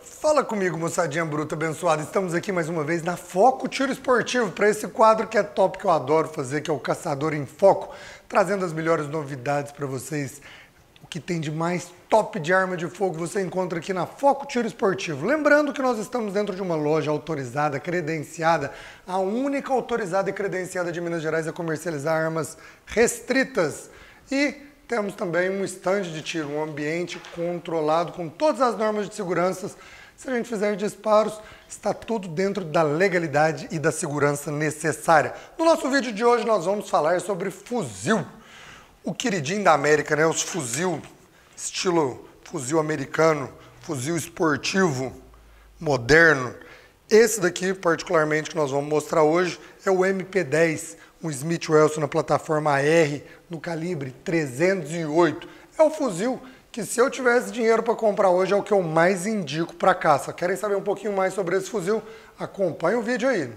Fala comigo, moçadinha bruta abençoada. Estamos aqui mais uma vez na Foco Tiro Esportivo para esse quadro que é top, que eu adoro fazer, que é o Caçador em Foco, trazendo as melhores novidades para vocês. O que tem de mais top de arma de fogo você encontra aqui na Foco Tiro Esportivo. Lembrando que nós estamos dentro de uma loja autorizada, credenciada, a única autorizada e credenciada de Minas Gerais a comercializar armas restritas. E temos também um estande de tiro, um ambiente controlado com todas as normas de segurança. Se a gente fizer disparos, está tudo dentro da legalidade e da segurança necessária. No nosso vídeo de hoje nós vamos falar sobre fuzil. O queridinho da América, né? Os fuzil, estilo fuzil americano, fuzil esportivo, moderno. Esse daqui, particularmente, que nós vamos mostrar hoje, é o MP10, um Smith Wesson na plataforma R, no calibre 308. É o fuzil que, se eu tivesse dinheiro para comprar hoje, é o que eu mais indico para caça. Querem saber um pouquinho mais sobre esse fuzil? Acompanhe o vídeo aí.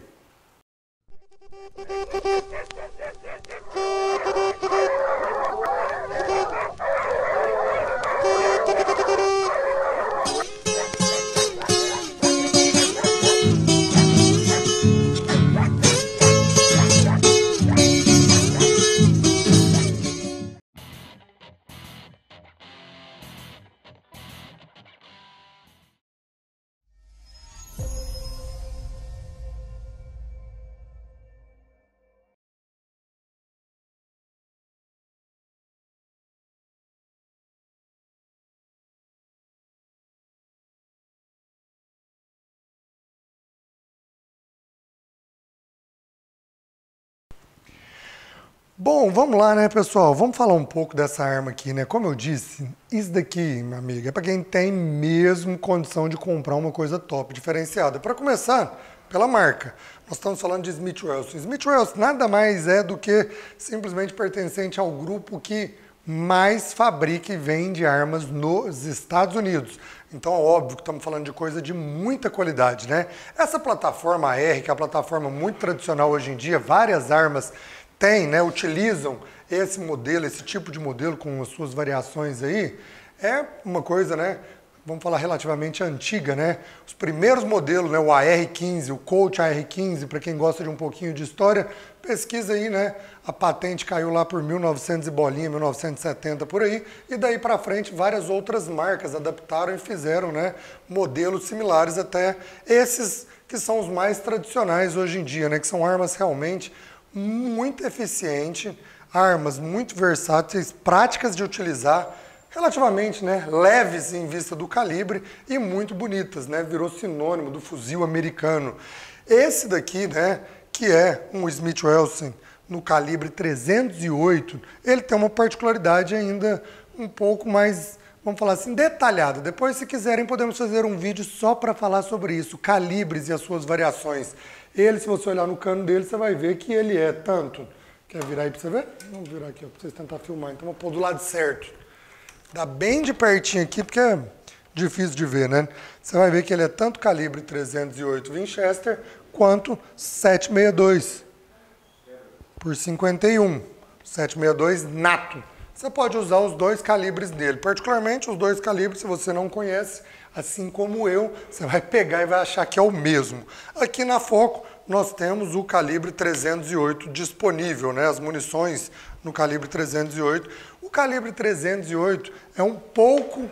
Bom, vamos lá, né, pessoal? Vamos falar um pouco dessa arma aqui, né? Como eu disse, isso daqui, minha amiga, é para quem tem mesmo condição de comprar uma coisa top, diferenciada. Para começar, pela marca. Nós estamos falando de Smith Wesson. Smith Wesson nada mais é do que simplesmente pertencente ao grupo que mais fabrica e vende armas nos Estados Unidos. Então é óbvio que estamos falando de coisa de muita qualidade, né? Essa plataforma R, que é a plataforma muito tradicional hoje em dia, várias armas tem, né, utilizam esse modelo, esse tipo de modelo com as suas variações aí, é uma coisa, né, vamos falar relativamente antiga, né? Os primeiros modelos, né, o AR-15, o Colt AR-15, para quem gosta de um pouquinho de história, pesquisa aí, né? A patente caiu lá por 1900 e bolinha, 1970 por aí, e daí para frente várias outras marcas adaptaram e fizeram, né, modelos similares até esses que são os mais tradicionais hoje em dia, né, que são armas realmente muito eficientes, armas muito versáteis, práticas de utilizar, relativamente, né, leves em vista do calibre e muito bonitas, né, virou sinônimo do fuzil americano. Esse daqui, né, que é um Smith Wesson no calibre 308, ele tem uma particularidade ainda um pouco mais, vamos falar assim, detalhada. Depois, se quiserem, podemos fazer um vídeo só para falar sobre isso, calibres e as suas variações. Ele, se você olhar no cano dele, você vai ver que ele é tanto... Quer virar aí para você ver? Vamos virar aqui, para vocês tentar filmar. Então, vou pôr do lado certo. Dá bem de pertinho aqui, porque é difícil de ver, né? Você vai ver que ele é tanto calibre 308 Winchester, quanto 7.62 por 51. 7.62 nato. Você pode usar os dois calibres dele. Particularmente, os dois calibres, se você não conhece, assim como eu, você vai pegar e vai achar que é o mesmo. Aqui na Foco, nós temos o calibre 308 disponível, né? As munições no calibre 308. O calibre 308 é um pouco,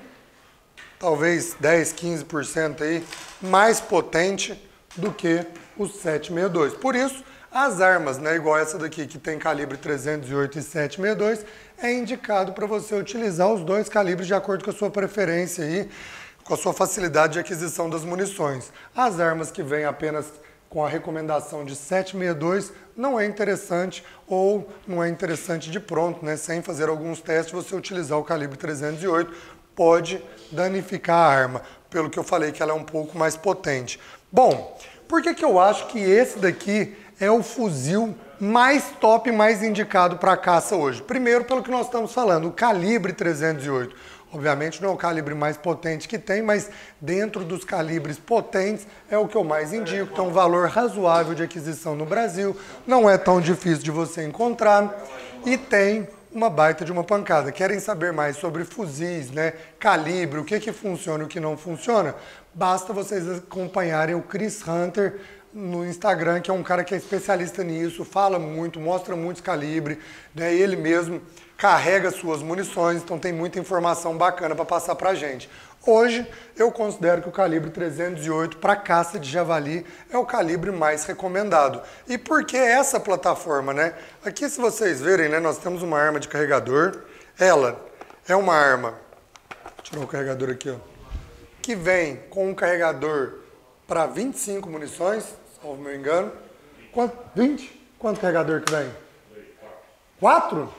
talvez 10, 15% aí, mais potente do que o 7.62. Por isso, as armas, né, igual essa daqui, que tem calibre 308 e 7.62, é indicado para você utilizar os dois calibres de acordo com a sua preferência aí, com a sua facilidade de aquisição das munições. As armas que vêm apenas com a recomendação de 7.62 não é interessante ou não é interessante de pronto, né? Sem fazer alguns testes, você utilizar o calibre 308 pode danificar a arma, pelo que eu falei que ela é um pouco mais potente. Bom, por que eu acho que esse daqui é o fuzil mais top, mais indicado para caça hoje? Primeiro, pelo que nós estamos falando, o calibre 308. Obviamente não é o calibre mais potente que tem, mas dentro dos calibres potentes é o que eu mais indico. Tem um valor razoável de aquisição no Brasil, não é tão difícil de você encontrar e tem uma baita de uma pancada. Querem saber mais sobre fuzis, né, calibre, o que funciona e o que não funciona? Basta vocês acompanharem o Chris Hunter no Instagram, que é um cara que é especialista nisso, fala muito, mostra muitos calibres, né, ele mesmo carrega suas munições, então tem muita informação bacana para passar pra gente. Hoje, eu considero que o calibre 308 para caça de javali é o calibre mais recomendado. E por que essa plataforma, né? Aqui, se vocês verem, né, nós temos uma arma de carregador. Ela é uma arma, vou tirar o carregador aqui, ó, que vem com um carregador para 25 munições, salvo meu engano. Quanto? 20? Quanto carregador que vem? 4?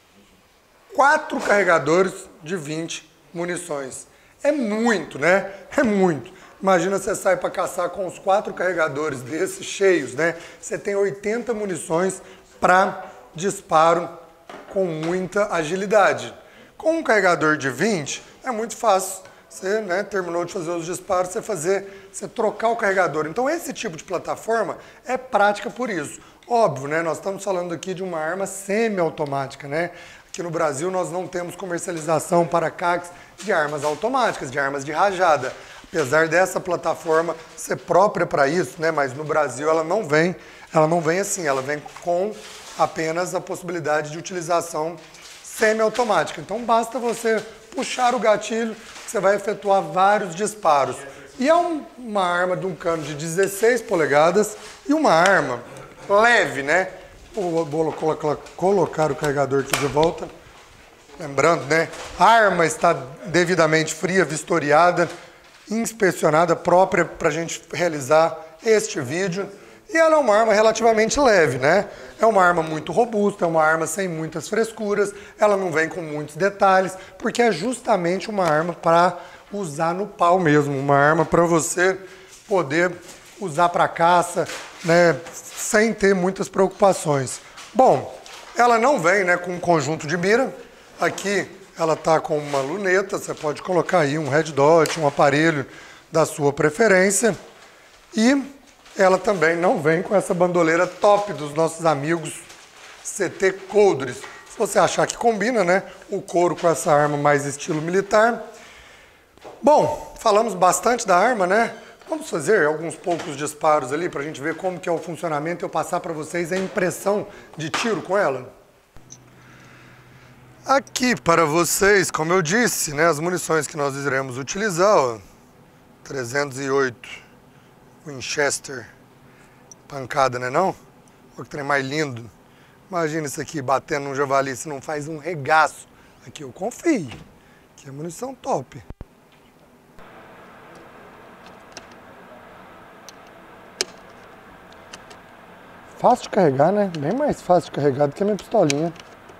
4 carregadores de 20 munições. É muito, né? É muito. Imagina você sai para caçar com os 4 carregadores desses cheios, né? Você tem 80 munições para disparo com muita agilidade. Com um carregador de 20, é muito fácil. Você, né, terminou de fazer os disparos, você trocar o carregador. Então esse tipo de plataforma é prática por isso. Óbvio, né? Nós estamos falando aqui de uma arma semiautomática, né? Aqui no Brasil nós não temos comercialização para CACs de armas automáticas, de armas de rajada. Apesar dessa plataforma ser própria para isso, né? Mas no Brasil ela não vem assim, ela vem com apenas a possibilidade de utilização semiautomática. Então basta você puxar o gatilho, você vai efetuar vários disparos. E é uma arma de um cano de 16 polegadas e uma arma leve, né? Vou colocar o carregador aqui de volta. Lembrando, né? A arma está devidamente fria, vistoriada, inspecionada, própria para a gente realizar este vídeo. E ela é uma arma relativamente leve, né? É uma arma muito robusta, é uma arma sem muitas frescuras, ela não vem com muitos detalhes, porque é justamente uma arma para usar no pau mesmo, uma arma para você poder usar para caça, né, sem ter muitas preocupações. Bom, ela não vem, né, com um conjunto de mira. Aqui ela está com uma luneta, você pode colocar aí um red dot, um aparelho da sua preferência. E ela também não vem com essa bandoleira top dos nossos amigos CT Coldres. Se você achar que combina, né, o couro com essa arma mais estilo militar. Bom, falamos bastante da arma, né? Vamos fazer alguns poucos disparos ali para a gente ver como que é o funcionamento e eu passar para vocês a impressão de tiro com ela. Aqui para vocês, como eu disse, né, as munições que nós iremos utilizar, ó, 308 Winchester, pancada, né não? Olha que trem mais lindo. Imagina isso aqui batendo num javali, se não faz um regaço. Aqui eu confio, que é munição top. Fácil de carregar, né? Bem mais fácil de carregar do que a minha pistolinha.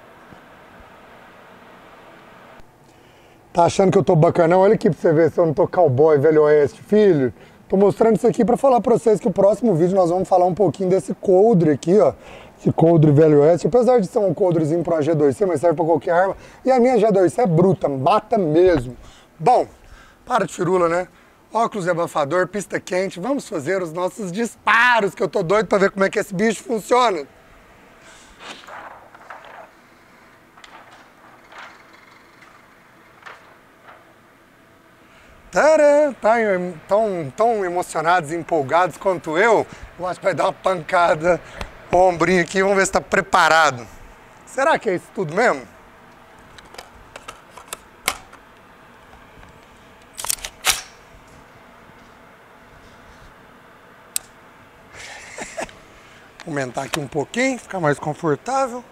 Tá achando que eu tô bacanão? Olha aqui pra você ver se eu não tô cowboy, velho oeste, filho. Tô mostrando isso aqui pra falar pra vocês que o próximo vídeo nós vamos falar um pouquinho desse coldre aqui, ó. Esse coldre velho oeste. Apesar de ser um coldrezinho pra G2C, mas serve pra qualquer arma. E a minha G2C é bruta, bata mesmo. Bom, para de firula, né? Óculos de abafador, pista quente, vamos fazer os nossos disparos, que eu tô doido pra ver como é que esse bicho funciona. Tadã, tá tão emocionados e empolgados quanto eu acho que vai dar uma pancada no ombrinho aqui, vamos ver se tá preparado. Será que é isso tudo mesmo? Aumentar aqui um pouquinho, ficar mais confortável.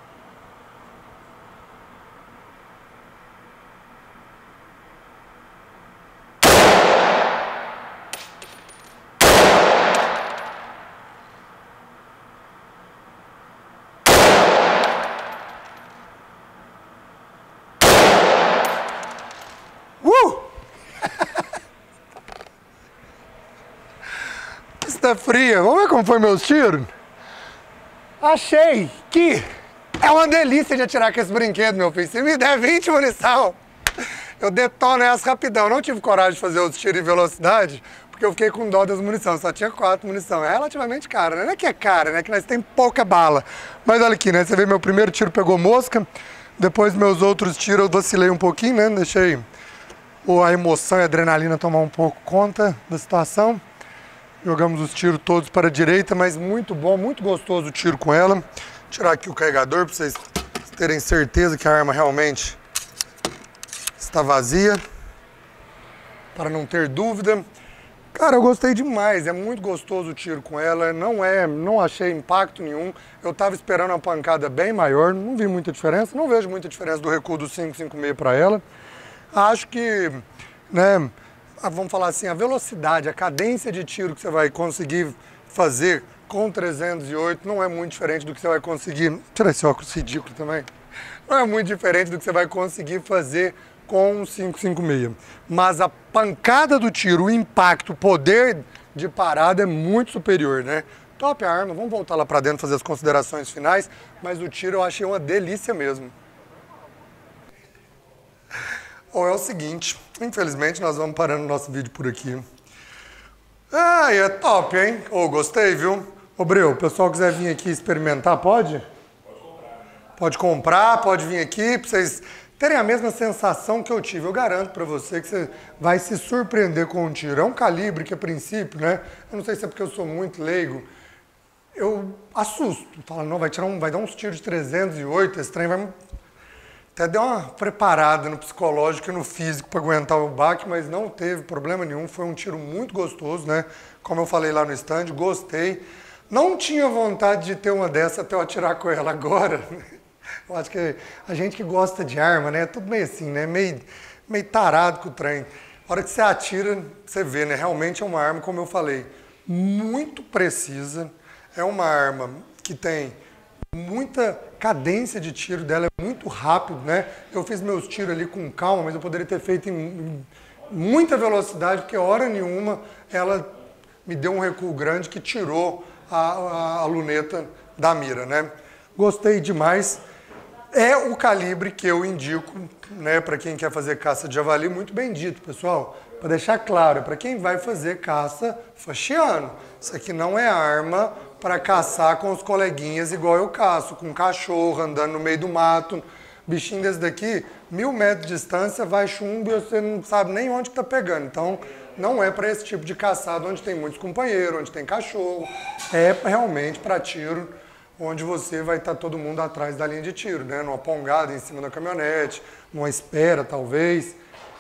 Está fria. Vamos ver como foi meus tiros? Achei que é uma delícia de atirar com esse brinquedo, meu filho. Se me der 20 munição, eu detono essa rapidão. Não tive coragem de fazer os tiros em velocidade, porque eu fiquei com dó das munições. Só tinha 4 munição. É relativamente cara, né? Não é que é cara, né? Que nós tem pouca bala. Mas olha aqui, né? Você vê, meu primeiro tiro pegou mosca. Depois meus outros tiros eu vacilei um pouquinho, né? Deixei a emoção e a adrenalina tomar um pouco conta da situação. Jogamos os tiros todos para a direita, mas muito bom, muito gostoso o tiro com ela. Vou tirar aqui o carregador para vocês terem certeza que a arma realmente está vazia, para não ter dúvida. Cara, eu gostei demais, é muito gostoso o tiro com ela, não achei impacto nenhum. Eu estava esperando uma pancada bem maior, não vi muita diferença, não vejo muita diferença do recuo do 5,56 para ela. Acho que, né, vamos falar assim, a velocidade, a cadência de tiro que você vai conseguir fazer com 308 não é muito diferente do que você vai conseguir... Tira esse óculos ridículo também. Não é muito diferente do que você vai conseguir fazer com um 5,56. Mas a pancada do tiro, o impacto, o poder de parada é muito superior, né? Top a arma, vamos voltar lá pra dentro fazer as considerações finais, mas o tiro eu achei uma delícia mesmo. Ou é o seguinte, infelizmente nós vamos parando o nosso vídeo por aqui. Ah, é top, hein? Oh, gostei, viu? Ô, Breu, o pessoal quiser vir aqui experimentar, pode? Pode comprar, pode vir aqui pra vocês terem a mesma sensação que eu tive. Eu garanto pra você que você vai se surpreender com o tiro. É um calibre que, a princípio, né? Eu não sei se é porque eu sou muito leigo, eu assusto. Fala, não, vai dar uns tiros de 308, esse trem vai... Até deu uma preparada no psicológico e no físico para aguentar o baque, mas não teve problema nenhum. Foi um tiro muito gostoso, né? Como eu falei lá no stand, gostei. Não tinha vontade de ter uma dessa até eu atirar com ela agora. Eu acho que a gente que gosta de arma, né? É tudo meio assim, né? Meio tarado com o trem. A hora que você atira, você vê, né? Realmente é uma arma, como eu falei, muito precisa. É uma arma que tem muita cadência de tiro dela, é muito rápido, né? Eu fiz meus tiros ali com calma, mas eu poderia ter feito em muita velocidade, porque hora nenhuma ela me deu um recuo grande que tirou a luneta da mira, né? Gostei demais. É o calibre que eu indico, né, para quem quer fazer caça de javali, muito bem dito, pessoal. Para deixar claro, é para quem vai fazer caça faxiano. Isso aqui não é arma para caçar com os coleguinhas igual eu caço, com um cachorro andando no meio do mato. Bichinho desse daqui, 1000 metros de distância, vai chumbo e você não sabe nem onde que tá pegando. Então, não é para esse tipo de caçada onde tem muitos companheiros, onde tem cachorro. É realmente para tiro, onde você vai estar todo mundo atrás da linha de tiro, né? Numa pongada em cima da caminhonete, numa espera talvez.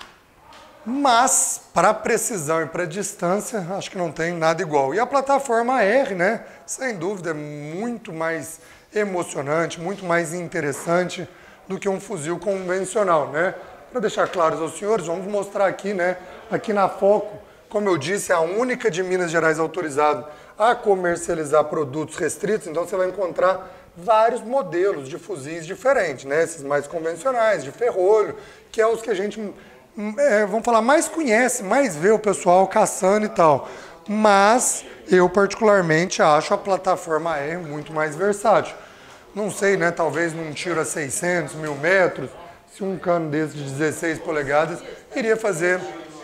Mas, para precisão e para distância, acho que não tem nada igual. E a plataforma R, né? Sem dúvida, é muito mais emocionante, muito mais interessante do que um fuzil convencional, né? Para deixar claros aos senhores, vamos mostrar aqui, né? Aqui na Foco, como eu disse, é a única de Minas Gerais autorizada a comercializar produtos restritos, então você vai encontrar vários modelos de fuzis diferentes, né? Esses mais convencionais, de ferrolho, que é os que a gente... vamos falar, mais conhece, mais vê o pessoal caçando e tal. Mas eu particularmente acho a plataforma R muito mais versátil. Não sei, né, talvez num tiro a 600, 1000 metros, se um cano desse de 16 polegadas ia fazer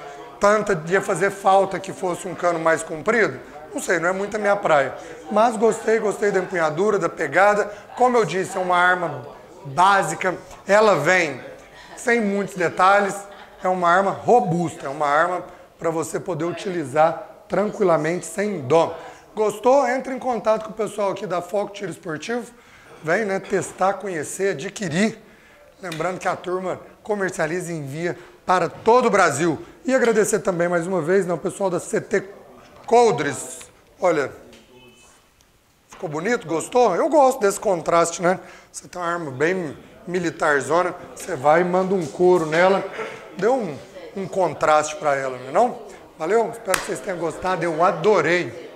falta que fosse um cano mais comprido. Não sei, não é muito a minha praia. Mas gostei da empunhadura, da pegada. Como eu disse, é uma arma básica, ela vem sem muitos detalhes. É uma arma robusta, é uma arma para você poder utilizar tranquilamente, sem dó. Gostou? Entre em contato com o pessoal aqui da Foco Tiro Esportivo. Vem, né, testar, conhecer, adquirir. Lembrando que a turma comercializa e envia para todo o Brasil. E agradecer também mais uma vez, né, o pessoal da CT Coldres. Olha, ficou bonito? Gostou? Eu gosto desse contraste, né? Você tem uma arma bem militarzona, você vai e manda um couro nela. Deu um contraste para ela, não é não? Valeu? Espero que vocês tenham gostado, eu adorei.